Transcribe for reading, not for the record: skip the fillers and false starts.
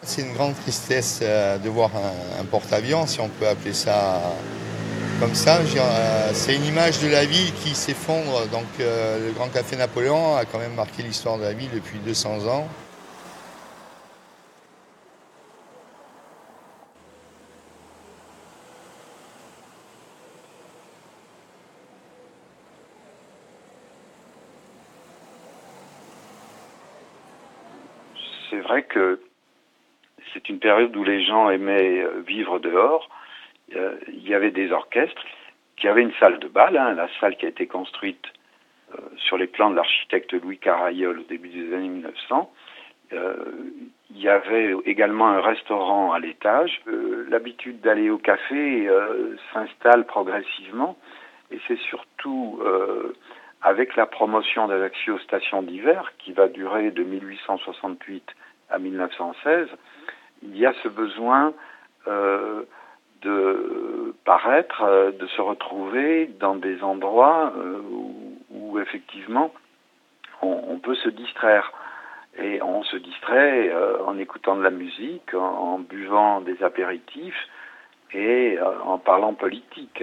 C'est une grande tristesse de voir un porte-avions, si on peut appeler ça comme ça. C'est une image de la ville qui s'effondre. Donc le Grand Café Napoléon a quand même marqué l'histoire de la ville depuis 200 ans. C'est vrai que c'est une période où les gens aimaient vivre dehors. Il y avait des orchestres, qui avaient une salle de bal, la salle qui a été construite sur les plans de l'architecte Louis Caraïol au début des années 1900. Il y avait également un restaurant à l'étage. L'habitude d'aller au café s'installe progressivement et c'est surtout avec la promotion d'Ajaccio Station d'hiver qui va durer de 1868 à 1916, il y a ce besoin de paraître, de se retrouver dans des endroits où effectivement on peut se distraire. Et on se distrait en écoutant de la musique, en buvant des apéritifs et en parlant politique.